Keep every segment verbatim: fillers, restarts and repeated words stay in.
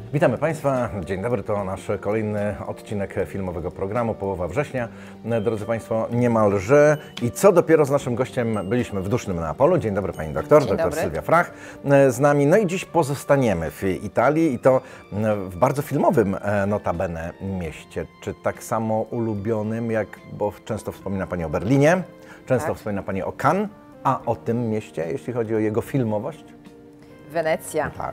Witamy Państwa, dzień dobry, to nasz kolejny odcinek filmowego programu, połowa września. Drodzy Państwo, niemalże i co dopiero z naszym gościem byliśmy w dusznym Neapolu. Dzień dobry Pani doktor, dzień doktor dobry. Sylwia Frach z nami. No i dziś pozostaniemy w Italii i to w bardzo filmowym notabene mieście. Czy tak samo ulubionym, jak, bo często wspomina Pani o Berlinie, często Tak. wspomina Pani o Cannes, a o tym mieście, jeśli chodzi o jego filmowość? Wenecja. Tak.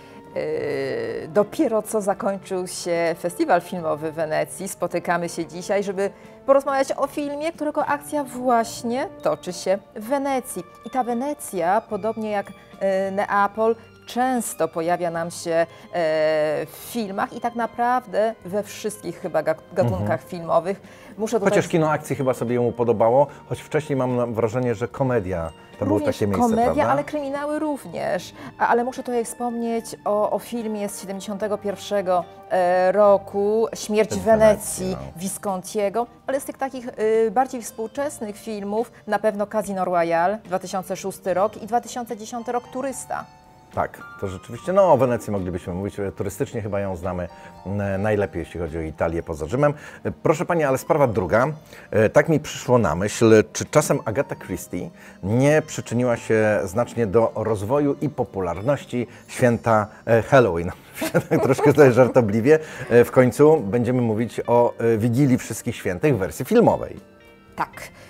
Yy, dopiero co zakończył się festiwal filmowy w Wenecji. Spotykamy się dzisiaj, żeby porozmawiać o filmie, którego akcja właśnie toczy się w Wenecji. I ta Wenecja, podobnie jak yy, Neapol, często pojawia nam się e, w filmach i tak naprawdę we wszystkich chyba gatunkach mhm. filmowych. Muszę tutaj... Chociaż kino akcji chyba sobie mu podobało, choć wcześniej mam wrażenie, że komedia to było takie miejsce, komedia, prawda? ale kryminały również. A, ale muszę tutaj wspomnieć o, o filmie z siedemdziesiątego pierwszego e, roku, Śmierć w Wenecji, Wenecji no. Viscontiego, ale z tych takich e, bardziej współczesnych filmów na pewno Casino Royale, dwa tysiące szósty rok i dwa tysiące dziesiąty rok, Turysta. Tak, to rzeczywiście, no o Wenecji moglibyśmy mówić, turystycznie chyba ją znamy najlepiej, jeśli chodzi o Italię poza Rzymem. Proszę Pani, ale sprawa druga, tak mi przyszło na myśl, czy czasem Agatha Christie nie przyczyniła się znacznie do rozwoju i popularności święta Halloween? Troszkę tutaj żartobliwie, w końcu będziemy mówić o Wigilii Wszystkich Świętych w wersji filmowej. Tak.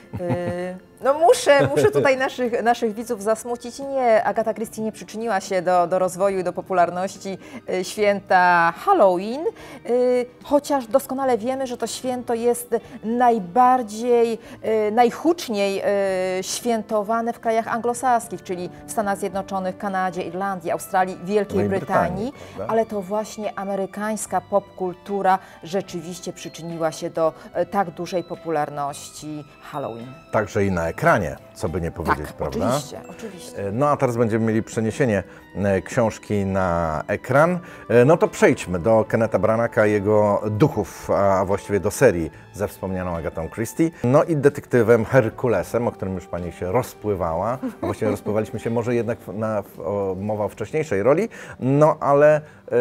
No muszę, muszę tutaj naszych, naszych widzów zasmucić. Nie, Agatha Christie nie przyczyniła się do, do rozwoju i do popularności święta Halloween, chociaż doskonale wiemy, że to święto jest najbardziej, najhuczniej świętowane w krajach anglosaskich, czyli w Stanach Zjednoczonych, Kanadzie, Irlandii, Australii, Wielkiej no Brytanii, Brytanii ale to właśnie amerykańska popkultura rzeczywiście przyczyniła się do tak dużej popularności Halloween. Także i na ekranie, co by nie powiedzieć, tak, prawda? Oczywiście, oczywiście. No a teraz będziemy mieli przeniesienie książki na ekran. No to przejdźmy do Kennetha Branagha, jego duchów, a właściwie do serii ze wspomnianą Agatą Christie. No i detektywem Herkulesem, o którym już Pani się rozpływała. A właściwie rozpływaliśmy się może jednak na o, mowa o wcześniejszej roli. No ale y,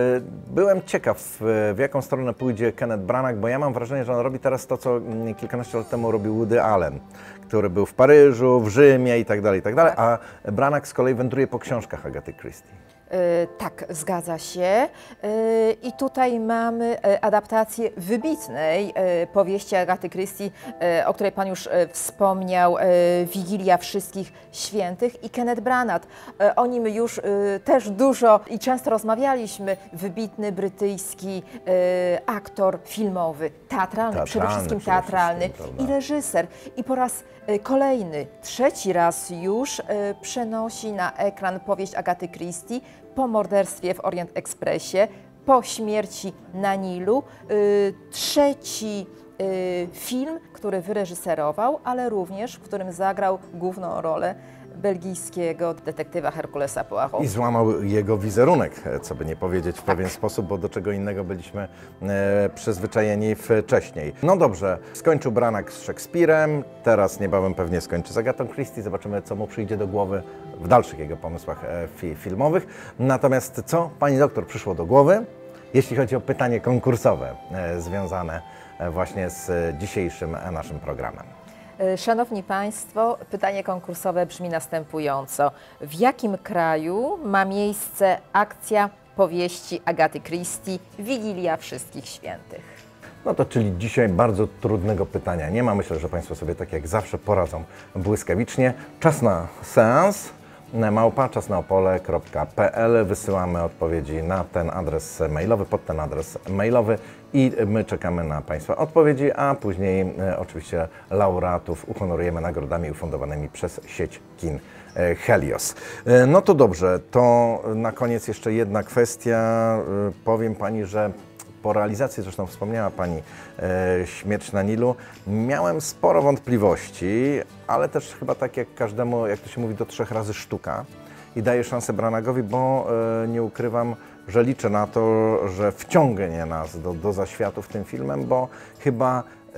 byłem ciekaw, w, w jaką stronę pójdzie Kenneth Branagh, bo ja mam wrażenie, że on robi teraz to, co kilkanaście lat temu robił Woody Allen, który był w Paryżu, w Rzymie i tak dalej, i tak dalej, a Branagh z kolei wędruje po książkach Agaty Christie. Yy, tak, zgadza się. Yy, I tutaj mamy yy, adaptację wybitnej yy, powieści Agaty Christie, yy, o której Pan już yy, wspomniał, yy, Wigilia Wszystkich Świętych i Kenneth Branagh. Yy, o nim już yy, też dużo i często rozmawialiśmy. Wybitny brytyjski yy, aktor filmowy, teatralny, teatralny przede wszystkim przede teatralny wszystkim, i reżyser. I po raz yy, kolejny, trzeci raz już yy, przenosi na ekran powieść Agaty Christie po morderstwie w Orient Expressie, po śmierci na Nilu. Yy, trzeci yy, film, który wyreżyserował, ale również w którym zagrał główną rolę belgijskiego detektywa Herkulesa Poirot. I złamał jego wizerunek, co by nie powiedzieć, w pewien sposób, bo do czego innego byliśmy e, przyzwyczajeni wcześniej. No dobrze, skończył Branagh z Szekspirem, teraz niebawem pewnie skończy z Agatą Christie, zobaczymy, co mu przyjdzie do głowy w dalszych jego pomysłach e, fi, filmowych. Natomiast co Pani doktor przyszło do głowy, jeśli chodzi o pytanie konkursowe e, związane e, właśnie z dzisiejszym e, naszym programem? Szanowni Państwo, pytanie konkursowe brzmi następująco. W jakim kraju ma miejsce akcja powieści Agaty Christie Wigilia Wszystkich Świętych? No to czyli dzisiaj bardzo trudnego pytania nie ma. Myślę, że Państwo sobie tak jak zawsze poradzą błyskawicznie. Czas na seans. małpa czasnaopole kropka pe el. Wysyłamy odpowiedzi na ten adres mailowy, pod ten adres mailowy i my czekamy na Państwa odpowiedzi, a później e, oczywiście laureatów uhonorujemy nagrodami ufundowanymi przez sieć kin e, Helios. E, no to dobrze, to na koniec jeszcze jedna kwestia. E, powiem Pani, że po realizacji, zresztą wspomniała Pani, e, Śmierć na Nilu, miałem sporo wątpliwości, ale też chyba tak jak każdemu, jak to się mówi, do trzech razy sztuka i daję szansę Branaghowi, bo e, nie ukrywam, że liczę na to, że wciągnie nas do, do zaświatów tym filmem, bo chyba e,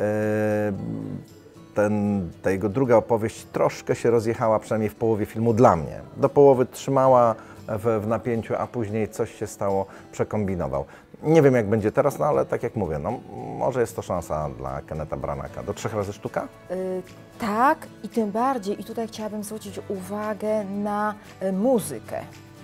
ten, ta jego druga opowieść troszkę się rozjechała, przynajmniej w połowie filmu dla mnie. Do połowy trzymała w, w napięciu, a później coś się stało, przekombinował. Nie wiem, jak będzie teraz, no ale tak jak mówię, no może jest to szansa dla Kennetha Branagha. Do trzech razy sztuka? Y, tak, i tym bardziej, i tutaj chciałabym zwrócić uwagę na y, muzykę,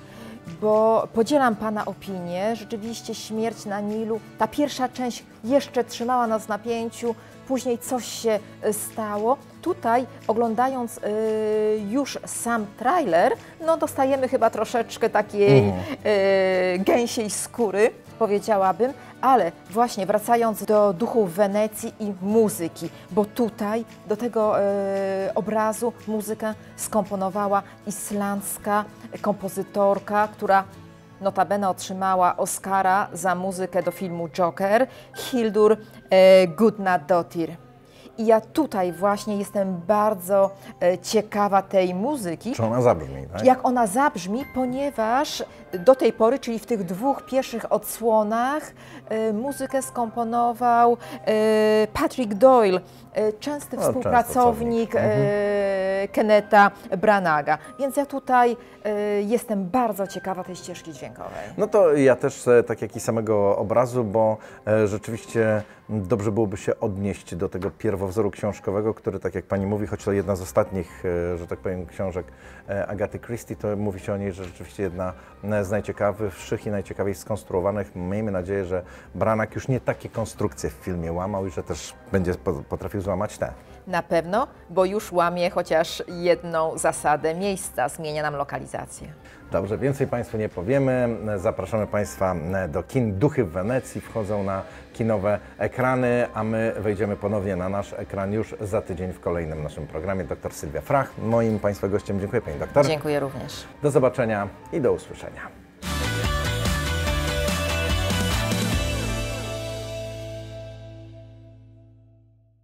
bo podzielam Pana opinię, rzeczywiście Śmierć na Nilu, ta pierwsza część jeszcze trzymała nas w napięciu, później coś się y, stało. Tutaj, oglądając y, już sam trailer, no dostajemy chyba troszeczkę takiej Mhm. y, gęsiej skóry, powiedziałabym, ale właśnie wracając do duchów Wenecji i muzyki, bo tutaj do tego e, obrazu muzykę skomponowała islandzka kompozytorka, która notabene otrzymała Oscara za muzykę do filmu Joker, Hildur e, Gudnadottir. I ja tutaj właśnie jestem bardzo e, ciekawa tej muzyki. Czy ona zabrzmi, tak? Jak ona zabrzmi, ponieważ do tej pory, czyli w tych dwóch pierwszych odsłonach, e, muzykę skomponował e, Patrick Doyle, e, częsty No, współpracownik często e, Kennetha Branagha. Więc ja tutaj e, jestem bardzo ciekawa tej ścieżki dźwiękowej. No to ja też, e, tak jak i samego obrazu, bo e, rzeczywiście dobrze byłoby się odnieść do tego pierwowzoru książkowego, który, tak jak Pani mówi, choć to jedna z ostatnich, e, że tak powiem, książek e, Agaty Christie, to mówi się o niej, że rzeczywiście jedna z najciekawszych i najciekawiej skonstruowanych. Miejmy nadzieję, że Branagh już nie takie konstrukcje w filmie łamał i że też będzie po- potrafił złamać te. Na pewno, bo już łamie chociaż jedną zasadę miejsca, zmienia nam lokalizację. Dobrze, więcej Państwu nie powiemy. Zapraszamy Państwa do kin. Duchy w Wenecji wchodzą na kinowe ekrany, a my wejdziemy ponownie na nasz ekran już za tydzień w kolejnym naszym programie. Doktor Sylwia Frach, moim Państwa gościem. Dziękuję Pani doktor. Dziękuję również. Do zobaczenia i do usłyszenia.